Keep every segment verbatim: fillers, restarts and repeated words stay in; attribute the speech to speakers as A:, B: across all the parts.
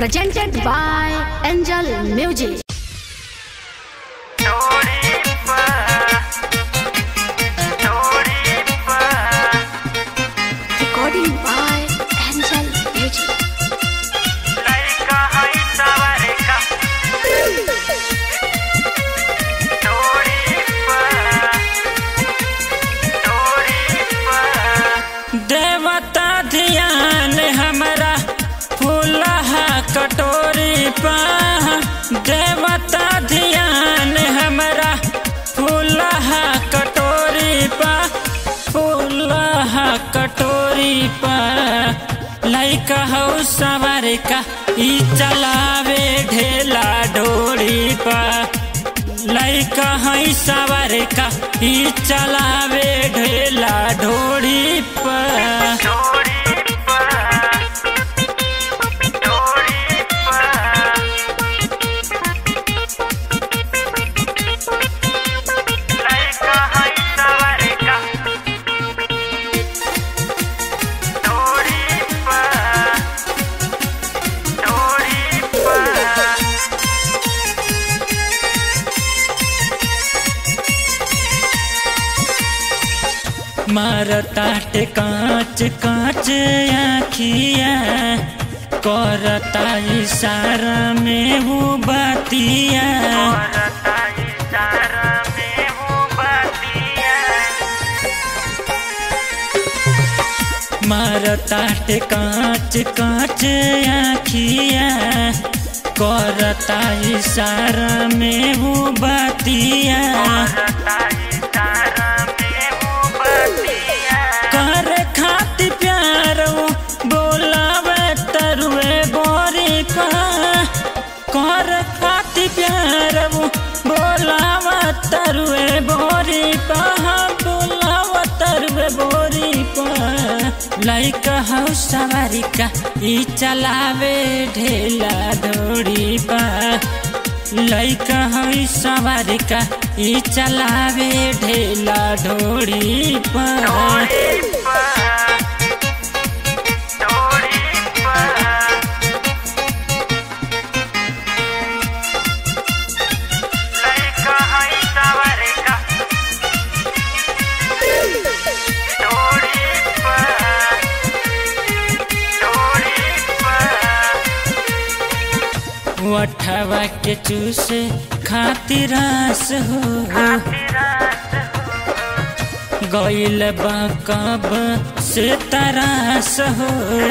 A: presented by Angel Music. Recording by Angel Music.
B: देवता ध्यान हमरा फूलहा कटोरी पा, देवता ध्यान हमरा फूलहा कटोरी पा, फूलहा कटोरी पा। लइका हौ सवार का ई चलावे ढेला डोरी पा, लइका है सवार का ई चलावे ढेला ढोरी पा। मारताटे कांच कांच आखिया, करता इशारा में वो बातिया, मारताटे कांच कांच आखिया, करता इशारा में वो बातिया। कर खाती प्यार बोलावे तरुए बोरी पा, कर खाती प्यार बोलावा तरुए बोरी पा, बोलावा तरुए बोरी पा। लइका हौ सवारी का ई चलावे ढेला डोरी पा, लइका है सवार का ई चलावे ढेला ढोरी पा। वठवा के चूसे खातिर रस हो, गइल बा कब से तरास हो।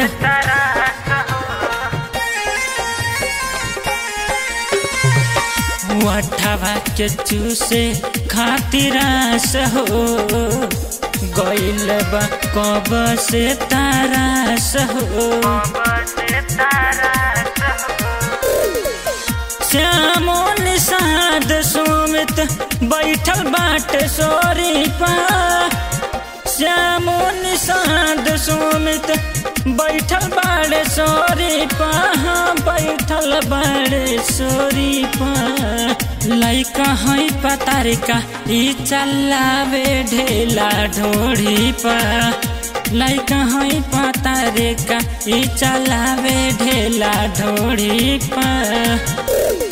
B: वठवा के चूसे खातिर रस हो, गइल बा कब से तरास हो। श्यामो निषाद सुमित बैठल बाट सोरी पा, श्यामो निषाद सुमित बैठल बाड़े सोरी पा, बैठल बाड़े सोरी पा। लइका है पतार का ई चलावे ढेला ढोरी पा, लइका है पतार का ई चलावे ढेला ढोरी पा।